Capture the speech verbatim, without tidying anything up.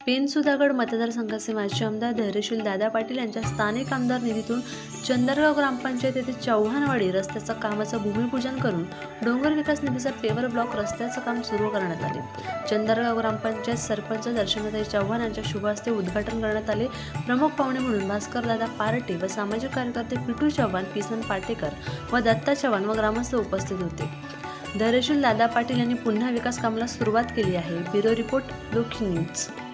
पेनसुधागड मतदारसंघाचे माजी आमदार धैर्यशील दादा पाटील यांच्या स्थानिक आमदार निधीतून चंदरगाव ग्रामपंचायत येथे चव्हाणवाडी रस्त्याचं कामाचं भूमिपूजन करून डोंगर विकास निधीचा पेवर ब्लॉक रस्त्याचं काम सुरू करण्यात आले। चंदरगाव ग्रामपंचायत सरपंच दर्शनाताई चव्हाण यांच्या शुभ हस्ते उद्घाटन करण्यात आले। प्रमुख पाहुणे म्हणून भास्कर दादा पार्टे व सामाजिक कार्यकर्ते पिटू चव्हाण, किसन पाटेकर व दत्ता चव्हाण व ग्रामस्थ उपस्थित होते। धैर्यशील दादा पाटील यांनी पुन्हा विकास कामाला सुरुवात केली आहे। Bureau report, Lokhit news.